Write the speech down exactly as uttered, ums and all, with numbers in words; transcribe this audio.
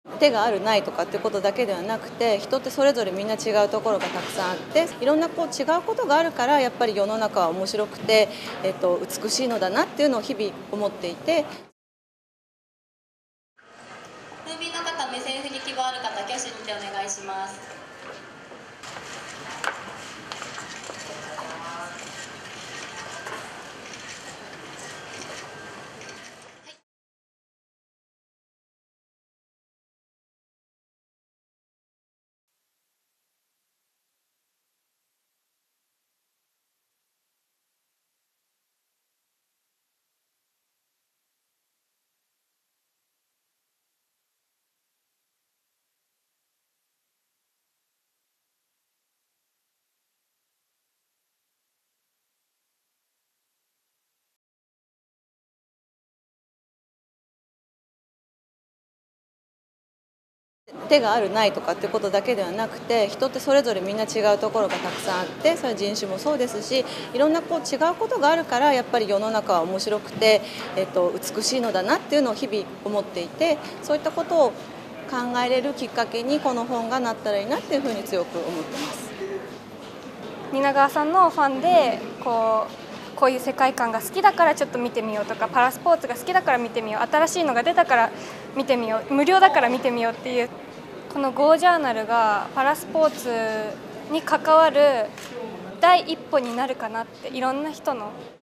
手があるないとかっていうことだけではなくて、人ってそれぞれみんな違うところがたくさんあって、いろんなこう違うことがあるからやっぱり世の中は面白くて、えっと、美しいのだなっていうのを日々思っていて。 ムービーの方、目線振り希望ある方、挙手にてお願いします。 手があるないとかっていうことだけではなくて、人ってそれぞれみんな違うところがたくさんあって、それは人種もそうですし、いろんなこう違うことがあるからやっぱり世の中は面白くて、えっと、美しいのだなっていうのを日々思っていて、そういったことを考えれるきっかけにこの本がなったらいいなっていうふうに強く思ってます。 蜷川さんのファンでこうこういう世界観が好きだからちょっと見てみようとか、パラスポーツが好きだから見てみよう、新しいのが出たから見てみよう、無料だから見てみようっていう、この ゴー ジャーナルがパラスポーツに関わる第一歩になるかなって、いろんな人の。